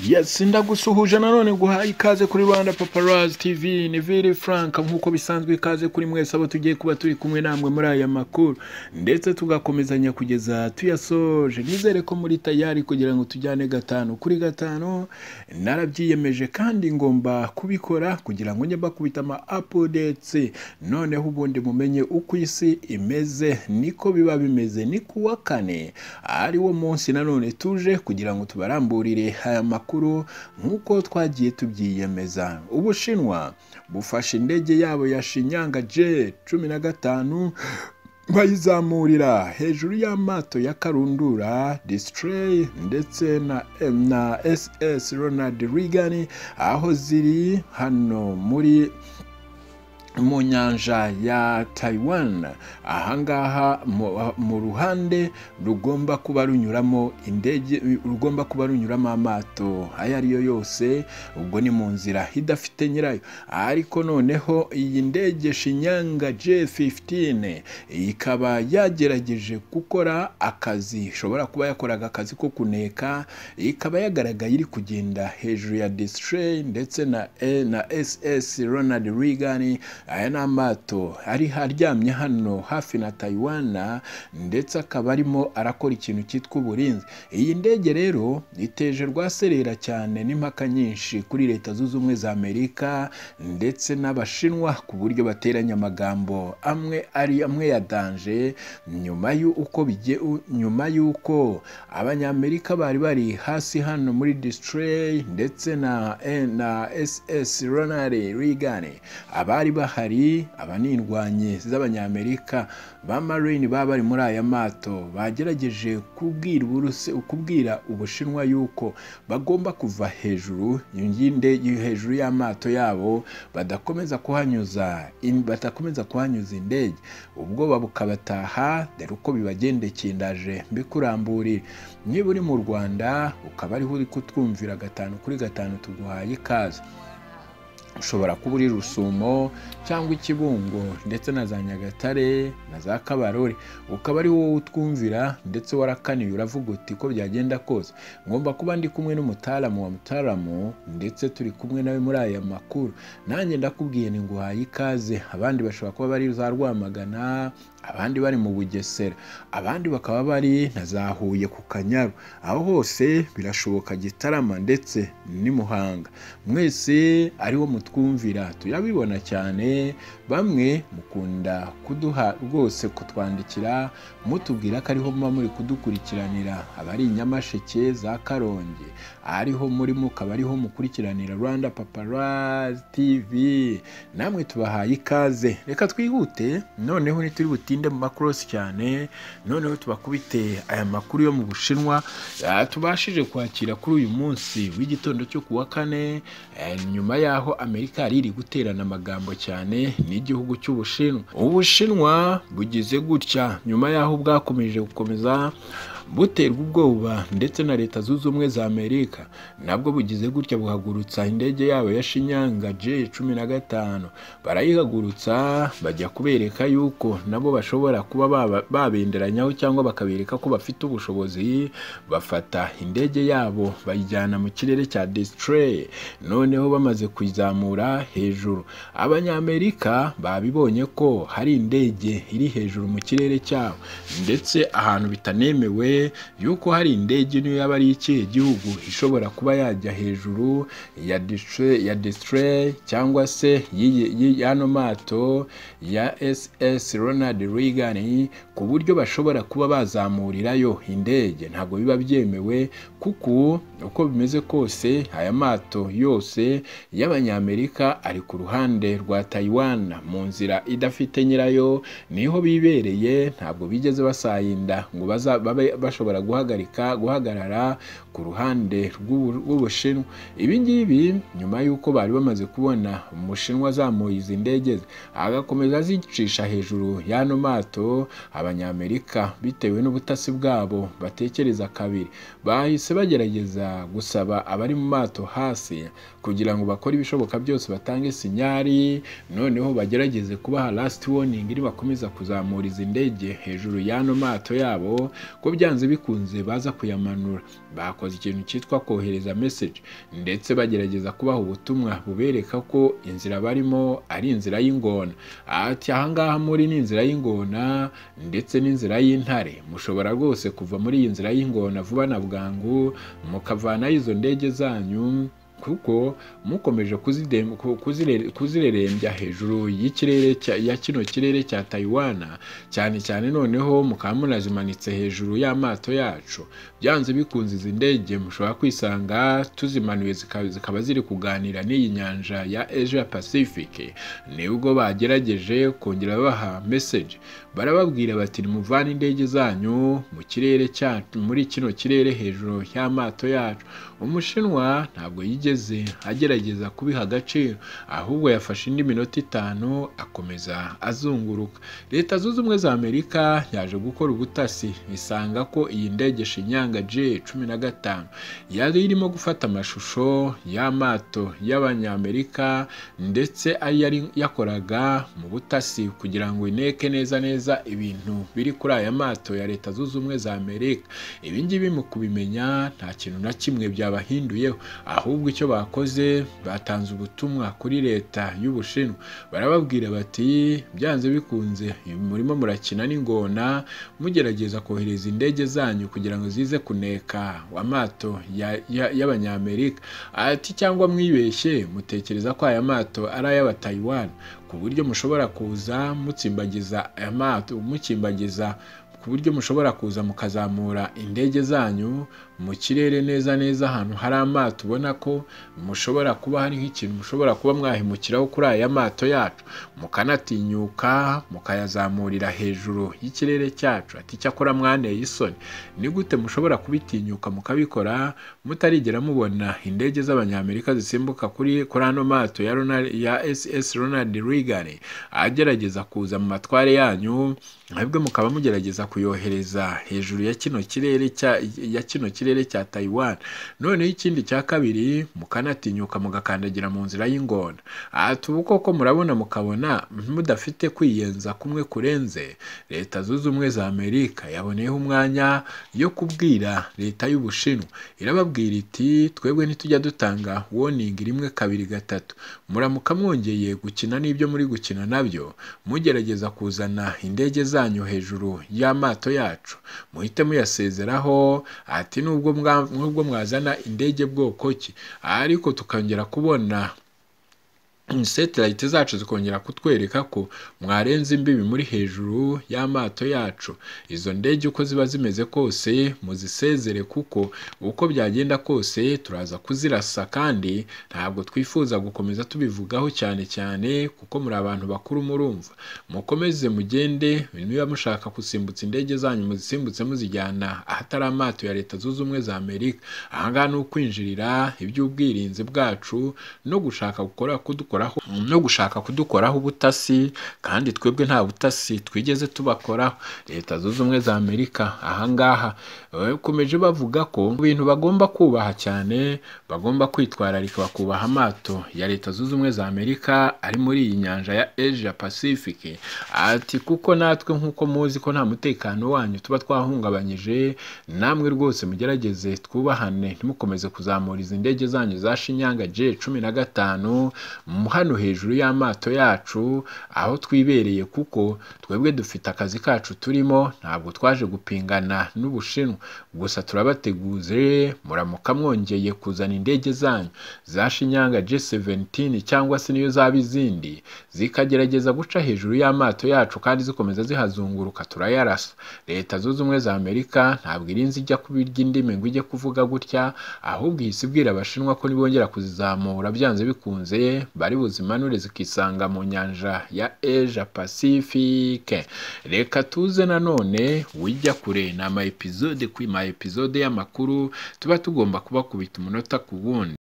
Yes, ndagusuhuje nanone guhaye ikaze kuri Rwanda Paparazzi TV. Ni Vili Frank nkuko bisanzwe, ikaze kuri mwese abo tugiye kuba turi kumwe namwe muri aya makuru ndetse tugakomezanya kugeza tuyasoje. Nizere ko muri tayari kugira ngo tujyane gatanu kuri gatanu. Narabyiyemeje kandi ngomba kubikora kugira ngo njye bakubita ama updates, noneho ubundi mumenye uko isi imeze. Niko biba bimeze. Ni kuwa kane ari wo munsi nanone tuje kugira ngo tubaramburire aya makuru nkuko twagiye tubyiyemeza. Ubushinwa bufashe indege yabo ya Shinyanga J-15 bayizamurira hejuru ya Mato ya Karundura Display ndetse na SS Ronald Reagan, aho ziri hano mu nyanja ya Taiwan. Ahangaha mu ruhande rugomba kuba runyuramo indege, rugomba kuba runyuramo amato aya ariyo yose, ubwo ni mu nzira idafite nyirayo. Ariko noneho iyi ndege Shinyanga J-15 ikaba yagerageje gukora akazi, ishobora kuba yakoraga akazi ko kuneka, ikaba yagaragaye iri kugenda hejuru ya Display ndetse na SS Ronald Reagan. Aya ni amato ari haryamye hano hafi na Taiwan, ndetse akaba arimo arakora ikintu cyitwa uburinzi. Iyi ndege rero iteje rwaserera cyane n'impaka nyinshi kuri Leta Zunze Ubumwe za Amerika ndetse n'Abashinwa, ku buryo bateranya amagambo amwe ya danje nyuma y'uko Abanyamerika bari hasi hano muri Display ndetse na SS Ronald Reagan. Abari bahari abanindwanye z'Abanyamerika ba Marine bari muri aya mato bagerageje kubwira Ubushinwa yuko bagomba kuva hejuru hejuru y'amato yabo, badakomeza kuhanyuza indege. Ubwo bukabataha, dore uko bibagendekeye ndaje mbikuramburira. Niba uri mu Rwanda ukaba ariho uri kutwumvira gatanu kuri gatanu, tuguhaye ikaze. Ushobora kuba uri Rusumo cyangwa Ikibungo ndetse na za Nyagatare na za Kabarore, ukaba ari wowe utwumvira ndetse warakaniye uravuga uti ko byagenda kose ngomba kuba ndi kumwe n'umutaramu ndetse turi kumwe nawe muri aya makuru. Nanjye ndakubwiye ni nguhaye ikaze. Abandi bashobora kuba bari za Rwamagana, abandi bari mu Bugesera, abandi bakaba bari na za Huye ku Kanyaru. Aho hose birashoboka, Gitarama ndetse ni Muhanga. Mwese ariwo mutwumvira tuyabibona cyane. Bamwe mukunda kuduha rwose kutwandikira mutubwira ko ariho muba muri kudukurikiranira, abari Nyamasheke za Karongi, ariho muri mukaba ariho mukurikiranira Rwanda Paparazzi TV. Namwe tubahaye ikaze. Reka twihute noneho nituri butinde mu makross cyane, noneho tubakubite aya makuru yo mu Bushinwa tubashije kwakira kuri uyu munsi w'igitondo cyo kuwa kane, nyuma yaho Amerika iri guterana amagambo cyane n'igihugu cy'Ubushinwa. Ubushinwa bugize gutya nyuma yaho bwakomeje gukomeza buterwa ubwoba ndetse na Leta Zunze Ubumwe za Amerika, nabwo bugize gutya buhagurutsa indege yabo ya Shinyanga J-15. Barayihagurutsa bajya kubereka yuko nabo bashobora kuba babenderanyaho cyangwa bakabereka ko bafite ubushobozi. Bafata indege yabo bayijyana mu kirere cya Display, noneho bamaze kuyizamura hejuru. Abanyamerika babibonye ko hari indege iri hejuru mu kirere cyabo, ndetse ahantu bitanemewe yuko hari indege niyo yaba ari ikihe gihugu ishobora kuba yajya hejuru ya Display cyangwa se y'ano mato ya SS Ronald Reagan, ku buryo bashobora kuba bazamurirayo indege. Ntabwo biba byemewe, kuko uko bimeze kose aya mato yose y'Abanyamerika ari ku ruhande rwa Taiwan mu nzira idafite nyirayo, niho bibereye. Ntabwo bigeze basayinda ngo babe bashobora guhagarara ku ruhande rw'Ubushinwa. Ibi ngibi nyuma y'uko bari bamaze kubona Umushinwa azamuye izi ndege agakomeza azicisha hejuru y'ano mato, Abanyamerika bitewe n'ubutasi bwabo batekereza kabiri bahise bagerageza gusaba abari mu mato hasi kugira ngo bakore ibishoboka byose batange sinyari, noneho bagerageze kubaha last warning iri bakomeza kuzamura izi ndege hejuru y'ano mato yabo, ko byanze byanze bikunze baza kuyamanura. Bakoze ikintu cyitwa kohereza message ndetse bagerageza kubaha ubutumwa bubereka ko inzira barimo ari inzira y'ingona. Ati ahangaha muri ni inzira y'ingona ndetse n'inzira y'intare, mushobora rwose kuva muri iyi nzira y'ingona vuba na bwangu mukavana izo ndege zanyu, kuko mukomeje kuzirerembya hejuru y'ikirere ya kino kirere cya Taiwan, cyane cyane noneho mukaba munazimanitse hejuru y'amato yacu. Byanze bikunze izi ndege mushobora kwisanga tuzimanuye zikaba ziri kuganira n'iyi nyanja ya Asia Pacific. Nibwo bagerageje kongera baha message, barababwira bati nimuvane indege zanyu mu kirere cyacu, muri kino kirere hejuru y'amato yacu. Umushinwa ntabwo yigeze agerageza kubiha agaciro, ahubwo yafashe indi minota 5 akomeza azunguruka. Leta Zunze Ubumwe za Amerika yaje gukora ubutasi, isanga ko iyi ndege Shinyanga J-15 yari irimo gufata amashusho y'amato y'Abanyamerika, ndetse yari yakoraga mu butasi kugira ngo ineke neza ibintu biri kuri aya mato ya Leta Zunze Ubumwe za Amerika. Ibi ngibi mu kubimenya nta kintu na kimwe bahinduyeho, ahubwo icyo bakoze batanze ubutumwa kuri leta y'Ubushinwa, barababwira bati byanze bikunze murimo murakina n'ingona mugerageza kohereza indege zanyu kugira ngo zize kuneka amato y'Abanyamerika. Ati cyangwa mwibeshye mutekereza ko aya mato ari ay'aba Taiwan, ku buryo mushobora kuza mutsimbagiza aya mato, ku buryo mushobora kuza mukazamura indege zanyu mu kirere neza ahantu hari amato, ubona ko mushobora kuba hari nk'ikintu mushobora kuba mwahimukiraho kuri aya mato yacu, mukanatinyuka mukayazamurira hejuru y'ikirere cyacu. Ati cyakora mwaneye isoni, ni gute mushobora kubitinyuka mukabikora mutarigera mubona indege z'Abanyamerika zisimbuka kuri ano mato ya SS Ronald Reagan agerageza kuza mu matware yanyu, ahubwo mukaba mugerageza kuyohereza hejuru ya kino kirere cya Taiwan. Noneho ikindi cya kabiri mukanatinyuka mugakandagira mu nzira y'ingona. Ati ubu koko murabona mukabona mudafite kwiyenza kumwe kurenze. Leta Zunze Ubumwe za Amerika yaboneyeho umwanya yo kubwira leta y'Ubushinwa, irababwira iti twebwe ntitujya dutanga warning 1 2 3, muramuka mwongeye gukina n'ibyo muri gukina nabyo mugerageza kuzana indege zanyu hejuru y'amato yacu muhite muyasezeraho. Ati nubwo mwazana indege bwoko ki, ariko tukongera kubona satellite zacu zikongera kutwereka ko mwarenze imbibi muri hejuru y'amato yacu, izo ndege uko ziba zimeze kose muzisezere, kuko uko byagenda kose turaza kuzirasa, kandi ntabwo twifuza gukomeza tubivugaho cyane kuko muri abantu bakuru murumva. Mukomeze mugende, niba mushaka gusimbutsa indege zanyu muzisimbutse muzijyana ahatari amato ya Leta Zunze Ubumwe za Amerika. Ahangaha ni ukwinjirira iby'ubwirinzi bwacu no gushaka kudukoraho ubutasi, kandi twebwe nta butasi twigeze tubakoraho. Leta Zunze Ubumwe za Amerika ahangaha bakomeje bavuga ko ibintu bagomba kubaha cyane, bagomba kwitwararika bakubaha amato ya Leta Zunze Ubumwe za Amerika ari muri iyi nyanja ya Asia Pacific. Ati kuko natwe nk'uko muzi ko nta mutekano wanyu tuba twahungabanyije, namwe rwose mugerageze twubahane, ntimukomeze kuzamura izi ndege zanyu za Shinyanga J-15 hano hejuru y'amato yacu aho twibereye, kuko twebwe dufite akazi kacu turimo, ntabwo twaje gupingana n'Ubushinwa. Gusa turabateguze muramuka mwongeye kuzana indege zanyu za Shinyanga J-17 cyangwa se niyo zaba izindi zikagerageza guca hejuru y'amato yacu kandi zikomeza zihazunguruka, turayarasa. Leta Zunze Ubumwe za Amerika ntabwo irinzi ijya kubirya indimi ngo ijye kuvuga gutya, ahubwo ihise ibwira Abashinwa ko nibongera kuzizamura byanze bikunze bari buzimanure zikisanga mu nyanja ya Asia Pacific. Reka tuze nanone wijya kure na ama episode y'amakuru tuba tugomba kubakubita umunota ku wundi.